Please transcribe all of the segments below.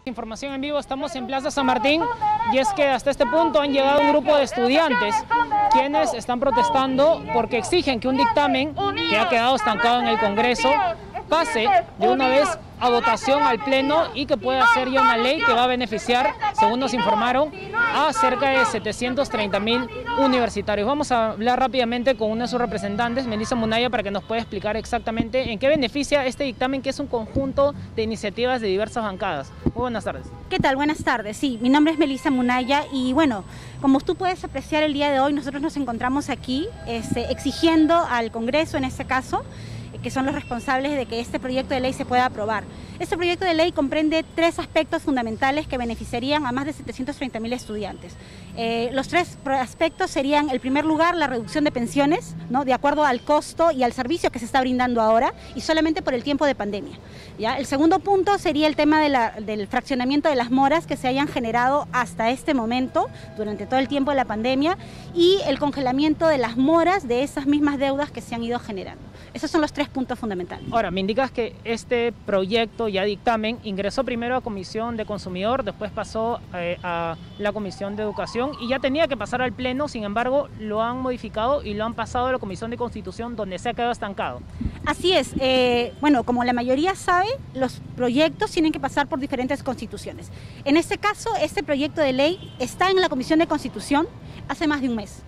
Información en vivo, estamos en Plaza San Martín y es que hasta este punto han llegado un grupo de estudiantes quienes están protestando porque exigen que un dictamen que ha quedado estancado en el Congreso pase de una vez a votación al Pleno y que pueda ser ya una ley que va a beneficiar, según nos informaron, a cerca de 730.000 universitarios. Vamos a hablar rápidamente con una de sus representantes, Melissa Munaya, para que nos pueda explicar exactamente en qué beneficia este dictamen, que es un conjunto de iniciativas de diversas bancadas. Muy buenas tardes. ¿Qué tal? Buenas tardes. Sí, mi nombre es Melissa Munaya y bueno, como tú puedes apreciar el día de hoy, nosotros nos encontramos aquí exigiendo al Congreso, en este caso, que son los responsables de que este proyecto de ley se pueda aprobar. Este proyecto de ley comprende tres aspectos fundamentales que beneficiarían a más de 730.000 estudiantes. Los tres aspectos serían, en primer lugar, la reducción de pensiones, ¿no?, de acuerdo al costo y al servicio que se está brindando ahora y solamente por el tiempo de pandemia, ¿ya? El segundo punto sería el tema del fraccionamiento de las moras que se hayan generado hasta este momento, durante todo el tiempo de la pandemia, y el congelamiento de las moras de esas mismas deudas que se han ido generando. Esos son los tres puntos fundamentales. Ahora, me indicas que este proyecto, ya dictamen, ingresó primero a Comisión de Consumidor, después pasó a la Comisión de Educación y ya tenía que pasar al Pleno. Sin embargo, lo han modificado y lo han pasado a la Comisión de Constitución, donde se ha quedado estancado. Así es. Bueno, como la mayoría sabe, los proyectos tienen que pasar por diferentes constituciones. En este caso, este proyecto de ley está en la Comisión de Constitución hace más de un mes.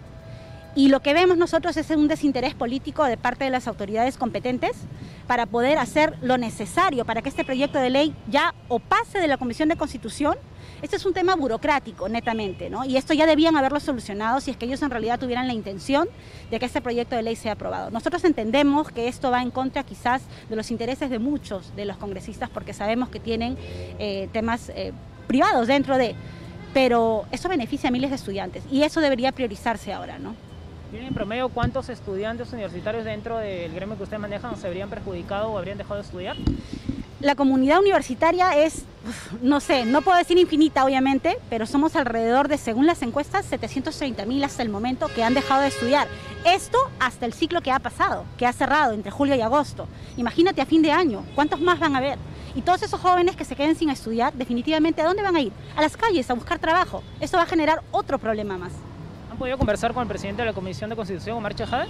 Y lo que vemos nosotros es un desinterés político de parte de las autoridades competentes para poder hacer lo necesario para que este proyecto de ley ya o pase de la Comisión de Constitución. Este es un tema burocrático, netamente, ¿no? Y esto ya debían haberlo solucionado si es que ellos en realidad tuvieran la intención de que este proyecto de ley sea aprobado. Nosotros entendemos que esto va en contra quizás de los intereses de muchos de los congresistas porque sabemos que tienen temas privados dentro de... Pero eso beneficia a miles de estudiantes y eso debería priorizarse ahora, ¿no? ¿Tienen en promedio cuántos estudiantes universitarios dentro del gremio que ustedes manejan se habrían perjudicado o habrían dejado de estudiar? La comunidad universitaria es, no sé, no puedo decir infinita obviamente, pero somos alrededor de, según las encuestas, 730.000 hasta el momento que han dejado de estudiar. Esto hasta el ciclo que ha pasado, que ha cerrado entre julio y agosto. Imagínate a fin de año, ¿cuántos más van a haber? Y todos esos jóvenes que se queden sin estudiar, definitivamente, ¿a dónde van a ir? A las calles, a buscar trabajo. Esto va a generar otro problema más. ¿Han podido conversar con el presidente de la Comisión de Constitución, Omar Chejade?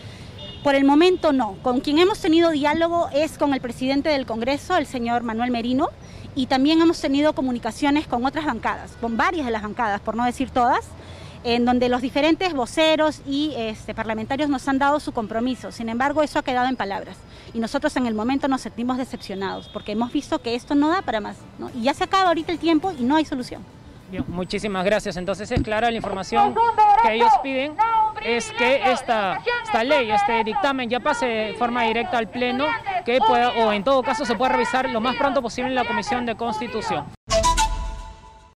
Por el momento no. Con quien hemos tenido diálogo es con el presidente del Congreso, el señor Manuel Merino, y también hemos tenido comunicaciones con otras bancadas, con varias de las bancadas, por no decir todas, en donde los diferentes voceros y parlamentarios nos han dado su compromiso. Sin embargo, eso ha quedado en palabras. Y nosotros en el momento nos sentimos decepcionados, porque hemos visto que esto no da para más, ¿no? Y ya se acaba ahorita el tiempo y no hay solución. Bien, muchísimas gracias. Entonces es clara la información que ellos piden, es que esta ley, este dictamen ya pase de forma directa al Pleno, que pueda, o en todo caso se pueda revisar lo más pronto posible en la Comisión de Constitución.